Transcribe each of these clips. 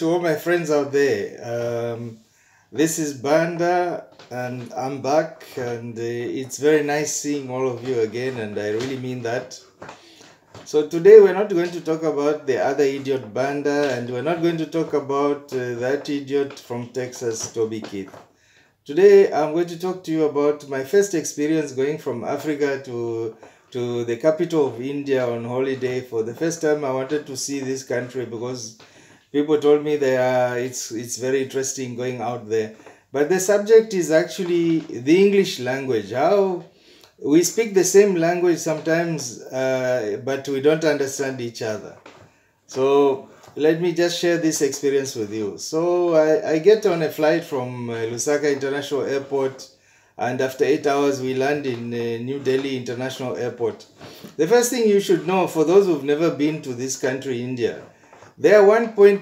to all my friends out there. This is Banda, and I'm back, and it's very nice seeing all of you again, and I really mean that. So today we're not going to talk about the other idiot Banda, and we're not going to talk about that idiot from Texas, Toby Keith. Today I'm going to talk to you about my first experience going from Africa to the capital of India on holiday. For the first time I wanted to see this country because people told me it's very interesting going out there. But the subject is actually the English language. How we speak the same language sometimes, but we don't understand each other. So let me just share this experience with you. So I get on a flight from Lusaka International Airport, and after 8 hours we land in New Delhi International Airport. The first thing you should know, for those who've never been to this country, India, there are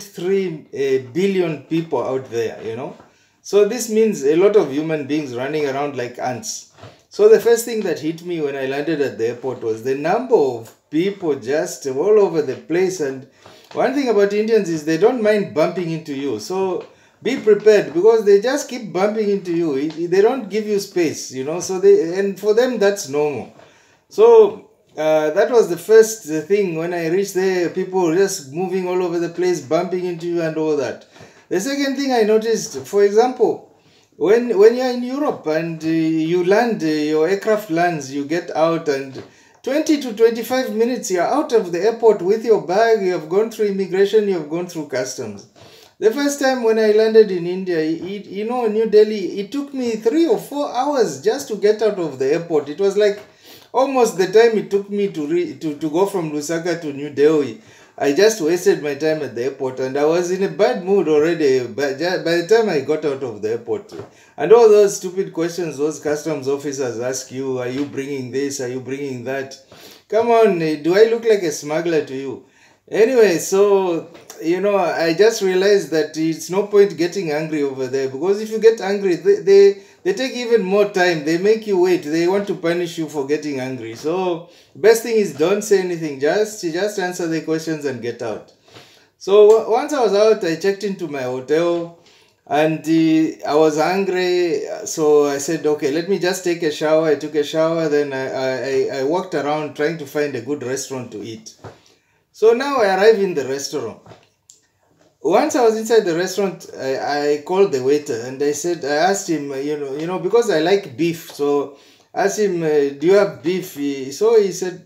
1.3 billion people out there, you know. So this means a lot of human beings running around like ants. So the first thing that hit me when I landed at the airport was the number of people just all over the place. And one thing about Indians is they don't mind bumping into you. So be prepared, because they just keep bumping into you. They don't give you space, you know. So and for them that's normal. So that was the first thing. When I reached there, people were just moving all over the place, bumping into you and all that. The second thing I noticed, for example, when you're in Europe and you land, your aircraft lands, you get out, and 20 to 25 minutes you're out of the airport with your bag. You have gone through immigration, you have gone through customs. The first time when I landed in India, you know, New Delhi, it took me 3 or 4 hours just to get out of the airport. It was like almost the time it took me to go from Lusaka to New Delhi. I just wasted my time at the airport, and I was in a bad mood already by the time I got out of the airport. And all those stupid questions those customs officers ask you, are you bringing this, are you bringing that? Come on, do I look like a smuggler to you? Anyway, so, you know, I just realized that it's no point getting angry over there, because if you get angry, they take even more time. They make you wait. They want to punish you for getting angry. So best thing is don't say anything. Just answer the questions and get out. So once I was out, I checked into my hotel, and I was hungry. So I said, okay, let me just take a shower. I took a shower. Then I walked around trying to find a good restaurant to eat. So now I arrive in the restaurant. Once I was inside the restaurant, I called the waiter, and I asked him, you know, because I like beef. So I asked him, do you have beef? So he said,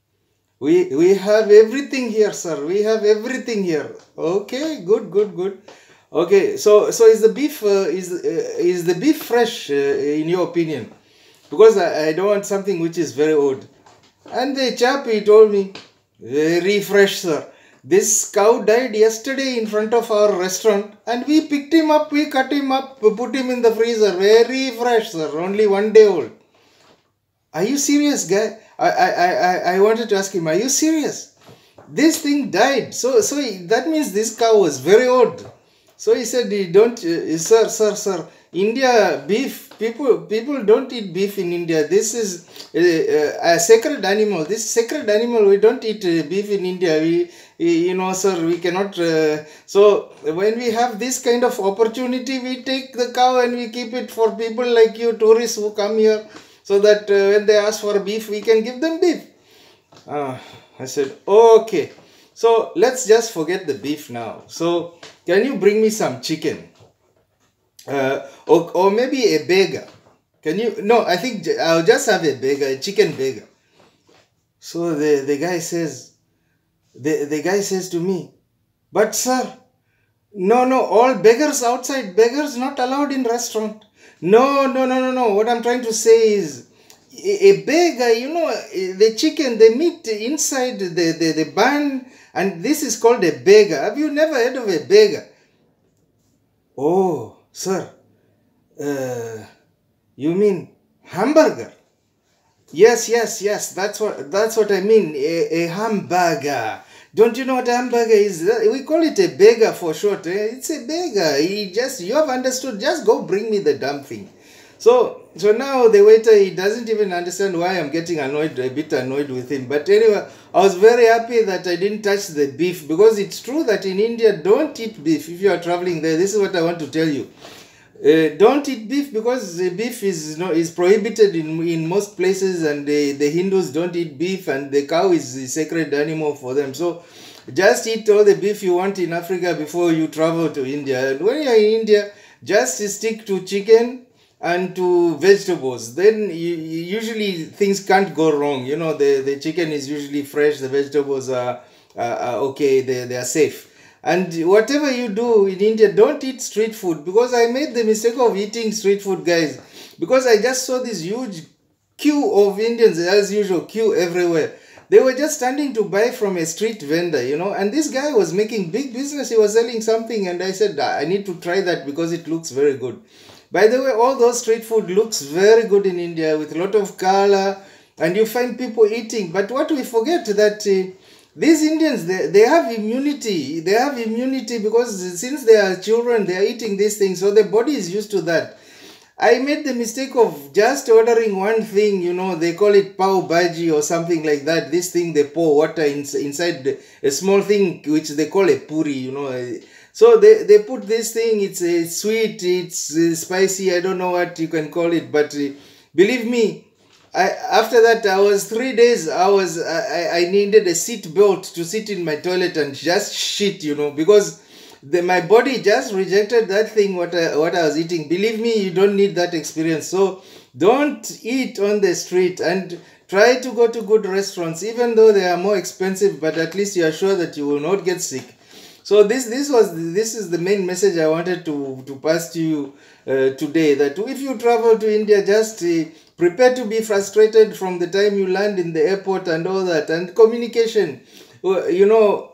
we have everything here, sir. We have everything here. Okay, good. Okay, so is the beef is the beef fresh in your opinion? Because I don't want something which is very old. And the chap, he told me, very fresh, sir. This cow died yesterday in front of our restaurant, and we picked him up, we cut him up, put him in the freezer. Very fresh, sir. Only 1 day old. Are you serious, guy? I wanted to ask him, are you serious? This thing died. So that means this cow was very old. So he said, don't, sir, India, beef, people don't eat beef in India. This is a sacred animal. This sacred animal, we don't eat beef in India. You know, sir, we cannot. So when we have this kind of opportunity, we take the cow and we keep it for people like you, tourists who come here, so that when they ask for beef, we can give them beef. I said, okay. So let's just forget the beef now. So can you bring me some chicken? Or maybe a burger. Can you? No, I think I'll just have a burger, a chicken burger. So the guy says, the guy says to me, but sir, no, all beggars outside, beggars not allowed in restaurant. No. What I'm trying to say is, a burger, you know, the chicken, the meat inside the bun, and this is called a burger. Have you never heard of a burger? Oh, sir, you mean hamburger? Yes, that's what I mean, a hamburger. Don't you know what a hamburger is? We call it a burger for short. It's a burger. You have understood. Just go bring me the damn thing. So so now the waiter, he doesn't even understand why I'm getting annoyed, a bit annoyed with him. But anyway, I was very happy that I didn't touch the beef, because it's true that in India, don't eat beef if you are traveling there. This is what I want to tell you. Don't eat beef, because the beef is prohibited in most places, and the Hindus don't eat beef, and the cow is a sacred animal for them. So just eat all the beef you want in Africa before you travel to India. And when you're in India, just stick to chicken and to vegetables. Then usually things can't go wrong. You know, the chicken is usually fresh, the vegetables are okay, they are safe. And whatever you do in India, don't eat street food, because I made the mistake of eating street food, guys, because I just saw this huge queue of Indians, as usual, queue everywhere. They were just standing to buy from a street vendor, you know, and this guy was making big business. He was selling something, and I said, I need to try that because it looks very good. By the way, all those street food looks very good in India with a lot of color, and you find people eating. But what we forget that these Indians, they have immunity. They have immunity because since they are children, they are eating these things. So the body is used to that. I made the mistake of just ordering one thing, you know, they call it pav bhaji or something like that. This thing, they pour water inside a small thing which they call a puri, you know. So they put this thing, it's sweet, it's spicy, I don't know what you can call it. But believe me, after that, I was 3 days, I needed a seat belt to sit in my toilet and just shit, you know, because my body just rejected that thing what I was eating. Believe me, you don't need that experience. So don't eat on the street, and try to go to good restaurants, even though they are more expensive, but at least you are sure that you will not get sick. So this is the main message I wanted to pass to you today, that if you travel to India, just prepare to be frustrated from the time you land in the airport and all that. And communication, you know,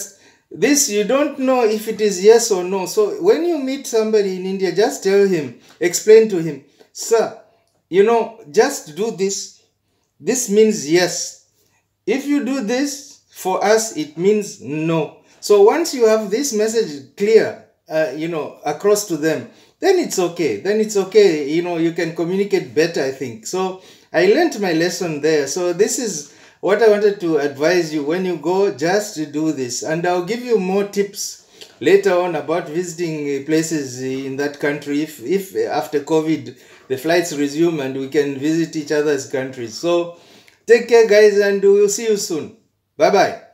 you don't know if it is yes or no. So when you meet somebody in India, just tell him, explain to him, sir, you know, just do this. This means yes. If you do this, for us, it means no. So once you have this message clear, you know, across to them, then it's okay. Then it's okay. You know, you can communicate better, I think. So I learned my lesson there. So this is what I wanted to advise you. When you go, just do this. And I'll give you more tips later on about visiting places in that country if after COVID the flights resume and we can visit each other's countries. So take care, guys, and we'll see you soon. Bye-bye.